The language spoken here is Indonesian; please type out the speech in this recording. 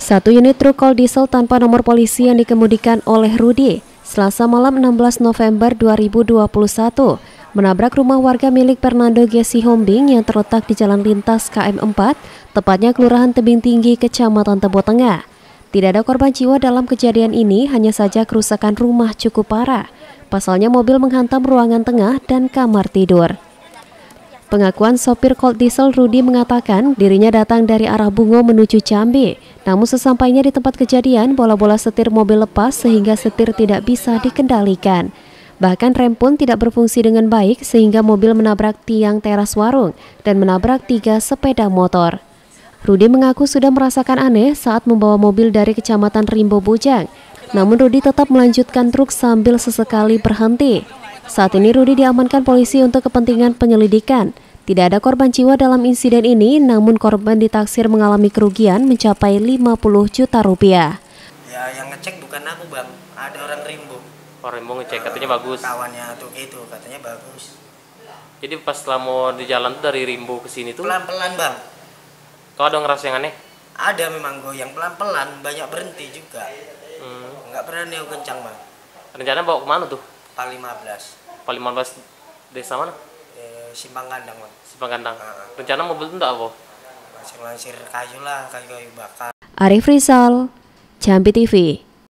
Satu unit truk kol diesel tanpa nomor polisi yang dikemudikan oleh Rudi Selasa malam 16 November 2021 menabrak rumah warga milik Fernando Gesi Hombing yang terletak di Jalan Lintas KM 4, tepatnya Kelurahan Tebing Tinggi, Kecamatan Tebo Tengah. Tidak ada korban jiwa dalam kejadian ini, hanya saja kerusakan rumah cukup parah. Pasalnya mobil menghantam ruangan tengah dan kamar tidur. Pengakuan sopir kol diesel Rudi mengatakan dirinya datang dari arah Bungo menuju Jambi. Namun sesampainya di tempat kejadian, bola-bola setir mobil lepas sehingga setir tidak bisa dikendalikan. Bahkan rem pun tidak berfungsi dengan baik sehingga mobil menabrak tiang teras warung dan menabrak 3 sepeda motor. Rudi mengaku sudah merasakan aneh saat membawa mobil dari Kecamatan Rimbo Bujang. Namun Rudi tetap melanjutkan truk sambil sesekali berhenti. Saat ini Rudi diamankan polisi untuk kepentingan penyelidikan. Tidak ada korban jiwa dalam insiden ini, namun korban ditaksir mengalami kerugian mencapai 50 juta rupiah. Ya, yang ngecek bukan aku, Bang. Ada orang Rimbo. Orang Rimbo ngecek, katanya bagus. Kawannya tuh gitu, katanya bagus. Jadi pas setelah mau di jalan tuh dari Rimbo ke sini tuh Pelan-pelan, Bang. kau ada ngerasa yang aneh? Ada memang goyang pelan-pelan, banyak berhenti juga. Nggak berani aku kencang, Bang. Rencana bawa kemana tuh? Pak 15. Pak 15 desa mana? Simpang Kandang, Bang. Simpang Kandang. Rencana mobil itu enggak apa? Masih lansir kayu lah, kayu bakar. Arif Rizal, Jambi TV.